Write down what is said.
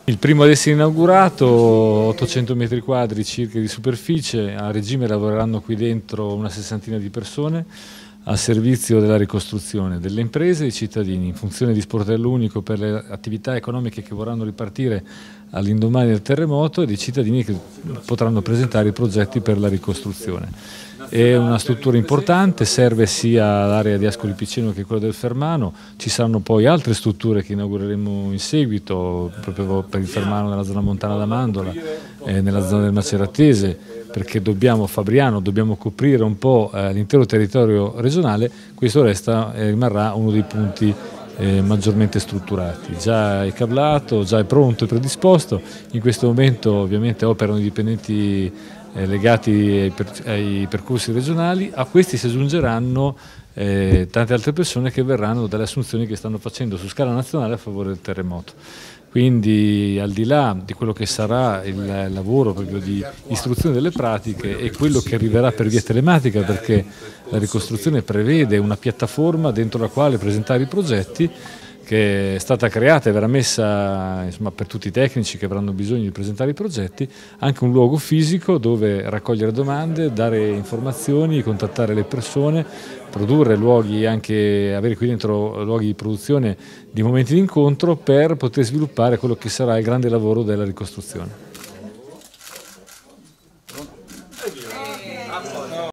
Il primo ad essere inaugurato, 800 metri quadri circa di superficie, a regime lavoreranno qui dentro una sessantina di persone a servizio della ricostruzione delle imprese e dei cittadini, in funzione di sportello unico per le attività economiche che vorranno ripartire all'indomani del terremoto e dei cittadini che potranno presentare i progetti per la ricostruzione. È una struttura importante, serve sia l'area di Ascoli Piceno che quella del Fermano, ci saranno poi altre strutture che inaugureremo in seguito, proprio per il Fermano nella zona montana d'Amandola, nella zona del Maceratese, perché Fabriano, dobbiamo coprire un po' l'intero territorio regionale, questo rimarrà uno dei punti maggiormente strutturati. Già è cablato, già è pronto e predisposto, in questo momento ovviamente operano i dipendenti legati ai percorsi regionali, a questi si aggiungeranno tante altre persone che verranno dalle assunzioni che stanno facendo su scala nazionale a favore del terremoto. Quindi al di là di quello che sarà il lavoro proprio di istruzione delle pratiche e quello che arriverà per via telematica, perché la ricostruzione prevede una piattaforma dentro la quale presentare i progetti, che è stata creata e verrà messa insomma, per tutti i tecnici che avranno bisogno di presentare i progetti, anche un luogo fisico dove raccogliere domande, dare informazioni, contattare le persone, produrre luoghi, anche avere qui dentro luoghi di produzione di momenti di incontro per poter sviluppare quello che sarà il grande lavoro della ricostruzione.